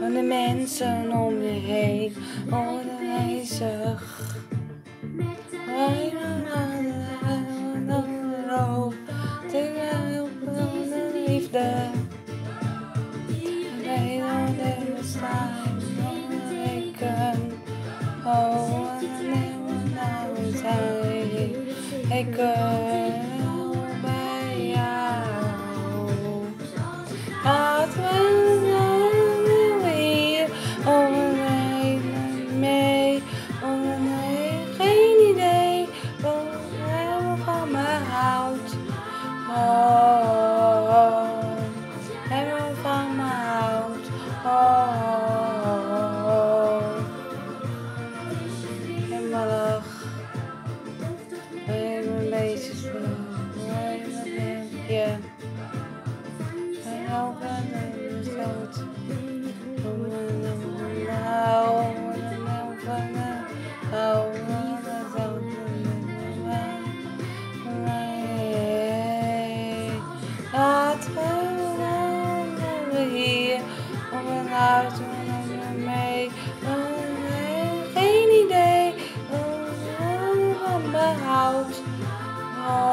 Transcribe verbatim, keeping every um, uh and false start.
van de mensen om je heen worden bezig. Wij doen alles op de liefde. Wij doen het staan weken. Oh, en dan nou zijn ik wil bij jou. Laten we nou hier overnemen mee. Oh nee, geen idee wat hij van me houdt. Oh, hij van me houdt. Oh, helemaal lach. Even een beetje spelen. Even een beetje. En ook een sloot. Laten we hier op een huis doen mee. Geen idee wat me houdt.